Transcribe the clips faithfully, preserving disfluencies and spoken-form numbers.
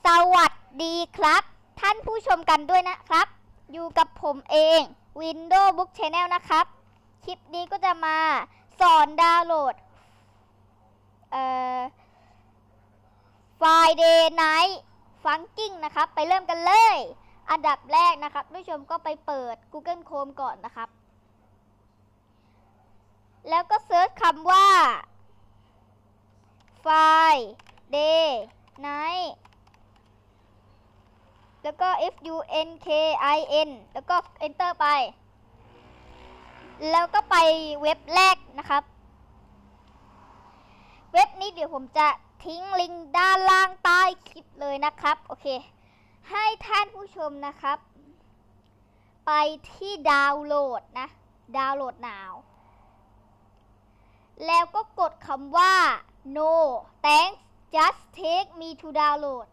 สวัสดีครับท่านผู้ชมกันด้วยนะครับอยู่กับผมเอง Windows Book Channel นะครับคลิปนี้ก็จะมาสอนดาวน์โหลดเอ่อ Friday Night Funkin' นะครับไปเริ่มกันเลยอันดับแรกนะครับผู้ชมก็ไปเปิด Google Chrome ก่อนนะครับแล้วก็เซิร์ชคำว่า Friday Night แล้วก็ F U N K I N แล้วก็ Enter ไปแล้วก็ไปเว็บแรกนะครับเว็บนี้เดี๋ยวผมจะทิ้งลิงก์ด้านล่างใต้คลิปเลยนะครับโอเคให้ท่านผู้ชมนะครับไปที่ดาวน์โหลดนะดาวน์โหลด now แล้วก็กดคำว่า no thanks just take me to download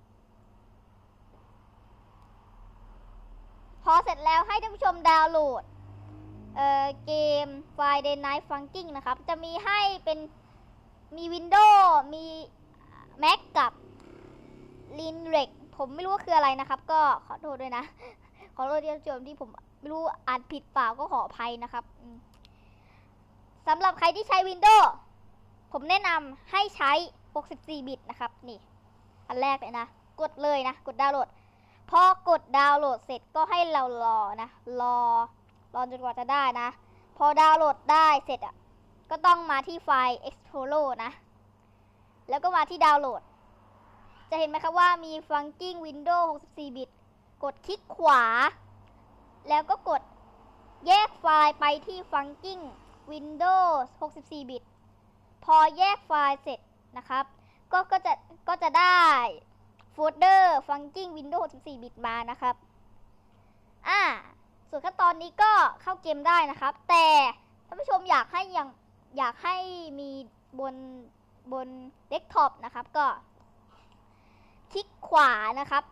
พอเสร็จแล้วให้ท่านผู้ชมดาวน์โหลด เอ่อเกม Friday Night Funkin' นะครับจะมีให้เป็นมี Windows มี Mac กับ Linux ผมไม่รู้ว่าคืออะไรนะครับก็ขอโทษด้วยนะขอโทษที่ท่านผู้ชมที่ผมไม่รู้อ่านผิดเปล่าก็ขออภัยนะครับสำหรับใครที่ใช้ Windows ผมแนะนำให้ใช้หกสิบสี่บิตนะครับนี่อันแรกเลยนะกดเลยนะกดดาวน์โหลดพอกดดาวน์โหลดเสร็จก็ให้เรารอนะรอรอจนกว่าจะได้นะพอดาวน์โหลดได้เสร็จอ่ะก็ต้องมาที่ไฟล์ Explorer นะแล้วก็มาที่ดาวน์โหลดจะเห็นไหมครับว่ามี Funkin' Windows หกสิบสี่บิตกดคลิกขวาแล้วก็กดแยกไฟล์ไปที่ Funkin' Windows หกสิบสี่บิตพอแยกไฟล์เสร็จนะครับก็ก็จะก็จะได้โฟลเดอร์ Funkin' Windows หกสิบสี่บิตมานะครับอ่าส่วนขั้นตอนนี้ก็เข้าเกมได้นะครับแต่ท่านผู้ชมอยากให้ยังอยากให้มีบนบนเดสก์ท็อปนะครับก็คลิกขวานะครับ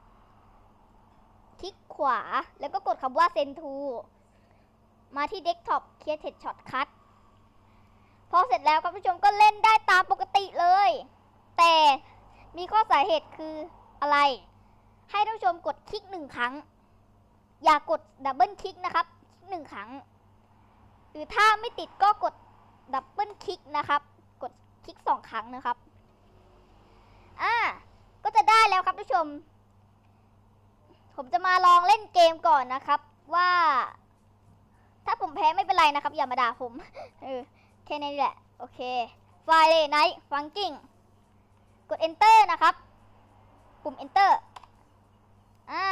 คลิกขวาแล้วก็กดคำว่า Send to มาที่เดสก์ท็อป Created Shortcut พอเสร็จแล้วครับผู้ชมก็เล่นได้ตามปกติเลยแต่มีข้อสาเหตุคืออะไรให้ท่านผู้ชมกดคลิกหนึ่งครั้งอย่ากดดับเบิลคลิกนะครับคลิกหนึ่งครั้งหรือถ้าไม่ติดก็กดดับเบิลคลิกนะครับกดคลิกสองครั้งนะครับอ่าก็จะได้แล้วครับท่านผู้ชมผมจะมาลองเล่นเกมก่อนนะครับว่าถ้าผมแพ้ไม่เป็นไรนะครับอย่ามาด่าผมเออแค่นี้แหละโอเค Friday Night Funkin' กด Enter นะครับปุ่ม Enter อ่า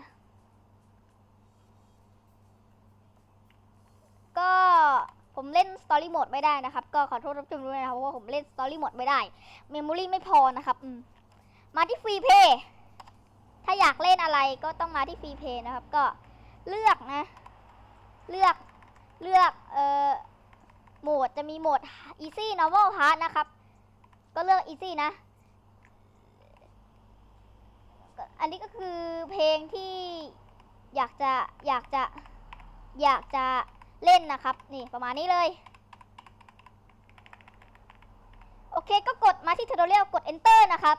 ก็ผมเล่น Story Mode ไม่ได้นะครับก็ขอโทษท่านผู้ชมด้วยนะครับเพราะว่าผมเล่น Story Mode ไม่ได้ Memory ไม่พอนะครับมาที่ Free Play ถ้าอยากเล่นอะไรก็ต้องมาที่ Free Play นะครับก็เลือกนะเลือกเลือกเอ่อโหมดจะมีโหมด Easy Normal Hard นะครับก็เลือก Easy นะอันนี้ก็คือเพลงที่อยากจะอยากจะอยากจะเล่นนะครับนี่ประมาณนี้เลยโอเคก็กดมาที่ Tutorial กด Enter นะครับ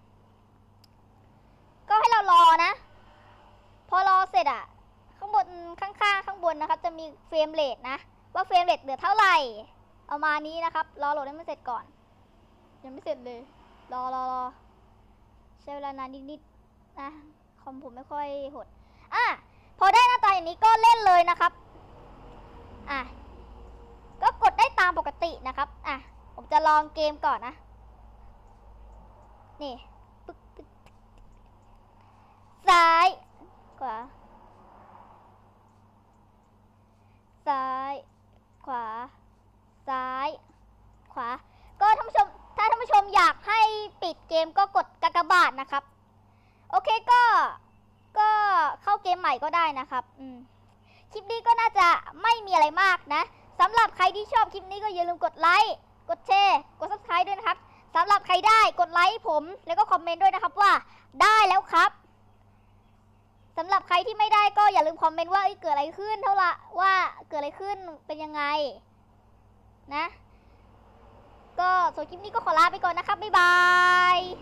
ก็ให้เรารอนะพอรอเสร็จอ่ะข้างบนข้างๆข้างบนนะครับจะมีเฟรมเรทนะว่าเฟรมเรทเหลือเท่าไหร่เอามานี้นะครับรอโหลดให้มันเสร็จก่อนยังไม่เสร็จเลยรอรอรอใช้เวลานานนิดๆนะคอมผมไม่ค่อยหดอ่ะพอได้หน้าตาอย่างนี้ก็เล่นเลยนะครับอ่ะก็กดได้ตามปกตินะครับอ่ะผมจะลองเกมก่อนนะนี่ปึ๊กปึ๊กซ้ายขวาซ้ายขวาซ้ายขวาก็ท่านผู้ชมถ้าท่านผู้ชมอยากให้ปิดเกมก็กดกากบาทนะครับโอเคก็ก็เข้าเกมใหม่ก็ได้นะครับอืมคลิปนี้ก็น่าจะไม่มีอะไรมากนะสำหรับใครที่ชอบคลิปนี้ก็อย่าลืมกดไลค์กดแชร์กด ซับสไครบ์ ด้วยนะครับสำหรับใครได้กดไลค์ผมแล้วก็คอมเมนต์ด้วยนะครับว่าได้แล้วครับสำหรับใครที่ไม่ได้ก็อย่าลืมคอมเมนต์ว่าเกิดอะไรขึ้นเท่าไหร่ว่าเกิดอะไรขึ้นเป็นยังไงนะก็ส่วนคลิปนี้ก็ขอลาไปก่อนนะครับบ๊ายบาย